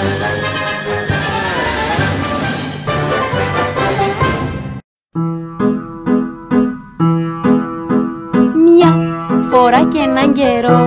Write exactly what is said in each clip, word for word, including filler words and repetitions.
Μια φορά και έναν καιρό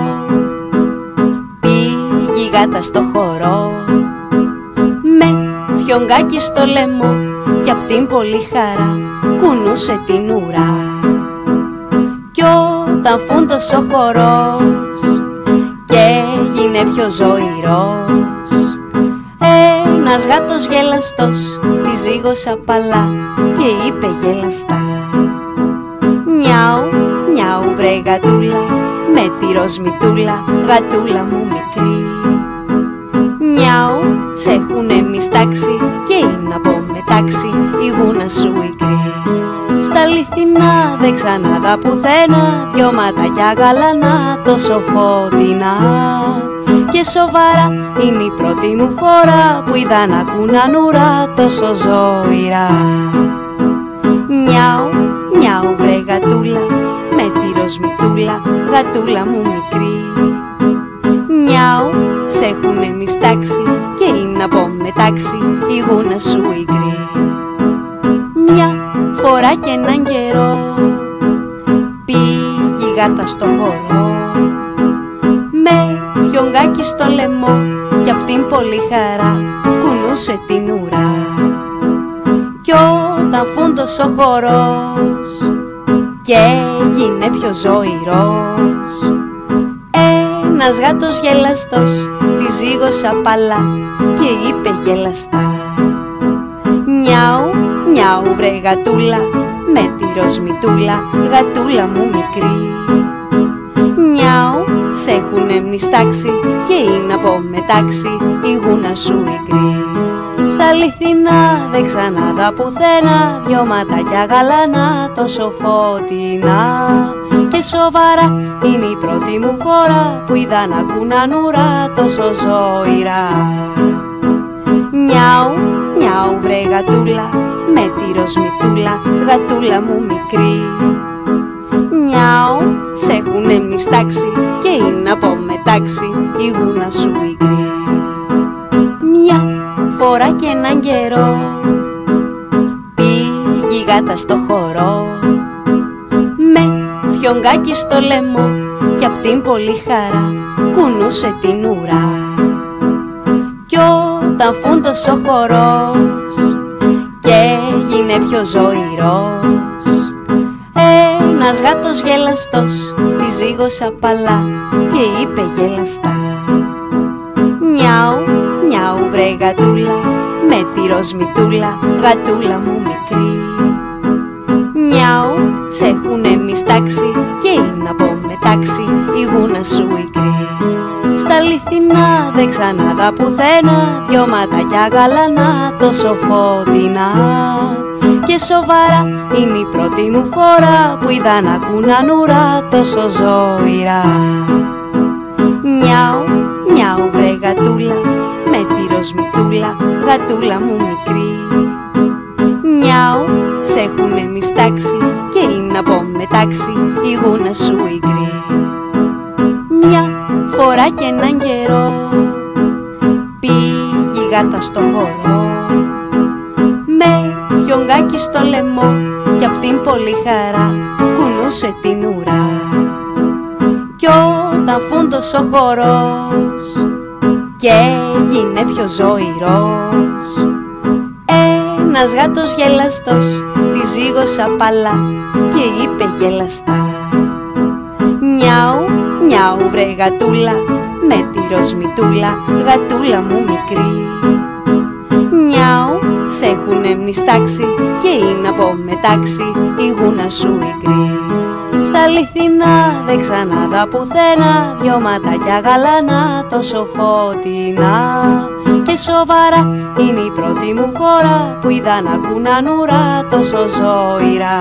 πήγε η γάτα στο χορό, με φιονγκάκι στο λαιμό κι απ' την πολύ χαρά κουνούσε την ουρά. Κι όταν φούντωσε ο χορός και έγινε πιο ζωηρός, ένας γάτος γελαστός τη ζήγωσε απαλά και είπε γελαστά: «Νιάου, νιάου βρε γατούλα, με τη ροσμητούλα, γατούλα μου μικρή. Νιάου, σ' έχουνε μιστάξει και είναι από μετάξι η γούνα σου ικρή. Στα αληθινά δεν ξαναδά πουθένα δυο ματάκια γαλανά τόσο φωτεινά. Και σοβαρά είναι η πρώτη μου φορά που είδα να κούναν ουρά τόσο ζωηρά. Νιάου, νιάου βρε γατούλα, με τη ροσμητούλα, γατούλα μου μικρή. Νιάου, σ' έχουνε μιστάξει και είναι από μετάξι η γούνα σου ικρή». Μια φορά και έναν καιρό πήγε η γάτα στο χορό, με φιονγκάκι στο λαιμό κι απ' την πολύ χαρά κουνούσε την ουρά. Κι όταν φούντωσε ο χορός και έγινε πιο ζωηρός, ένας γάτος γελαστός τη ζήγωσε απαλά και είπε γελαστά: «Νιάου, νιάου βρε γατούλα, με τη ροσμητούλα, γατούλα μου μικρή. Νιάου, σ' έχουνε μνηστάξει και είναι από μετάξι η γούνα σου ικρή. Στα αληθινά δεν ξαναδά πουθένα δυο ματάκια γαλανά τόσο φωτεινά. Και σοβαρά είναι η πρώτη μου φορά που είδα να κούναν ουρά τόσο ζωηρά. Νιάου, νιάου βρε γατούλα, με τη ροσμητούλα, γατούλα μου μικρή. Νιάου, σ' έχουνε μιστάξει και είναι από μετάξι η γούνα σου ικρή». Μια φορά και έναν καιρό πήγε η γάτα στο χορό, με φιονγκάκι στο λαιμό κι απ' την πολύ χαρά κουνούσε την ουρά. Κι όταν φούντωσε ο χορός και έγινε πιο ζωηρός, ένας γάτος γελαστός τη ζήγωσε απαλά και είπε γελαστά: «Νιάου, νιάου βρε γατούλα, με τη ροσμητούλα, γατούλα μου μικρή. Νιάου, σ' έχουνε μιστάξει και είναι από μετάξι η γούνα σου ικρή. Στα αληθινά δεν ξαναδά πουθένα δυο ματάκια γαλανά τόσο φωτεινά. Και σοβαρά είναι η πρώτη μου φορά που είδα να κούναν ουρά τόσο ζωηρά. Νιάου, νιάου βρε γατούλα, με τη ροσμητούλα, γατούλα μου μικρή. Νιάου, σ' έχουνε μιστάξει και είναι από μετάξι η γούνα σου ικρή». Μια φορά και έναν καιρό πήγε η γάτα στο χορό, με φιονγκάκι στο λαιμό κι απ' την πολύ χαρά κουνούσε την ουρά. Κι όταν φούντωσε ο χορός και έγινε πιο ζωηρός, ένας γάτος γελαστός τη ζήγωσε απαλά και είπε γελαστά: «Νιάου, νιάου βρε γατούλα, με τη ροσμητούλα, γατούλα μου μικρή. Νιάου, σ' έχουνε μνηστάξει και είναι από μετάξι η γούνα σου ικρή. Στα αληθινά δεν ξαναδά πουθένα δυο ματάκια γαλανά τόσο φωτεινά. Και σοβαρά είναι η πρώτη μου φορά που είδα να κούναν ουρά τόσο ζωηρά.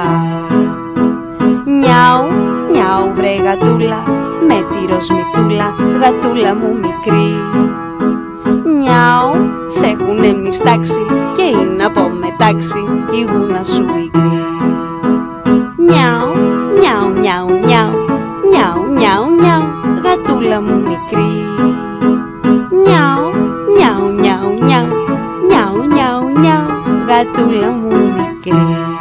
Νιάου, νιάου βρε γατούλα, με τη ροσμητούλα, γατούλα μου μικρή. Νιάου, σ' έχουνε μιστάξει και είναι από μετάξι η γούνα σου ικρή. Νιάου, νιάου, νιάου, νιάου, νιάου, νιάου, νιάου, γατούλα μου μικρή. Νιάου, νιάου, νιάου, νιάου νιάου, γατούλα μου μικρή.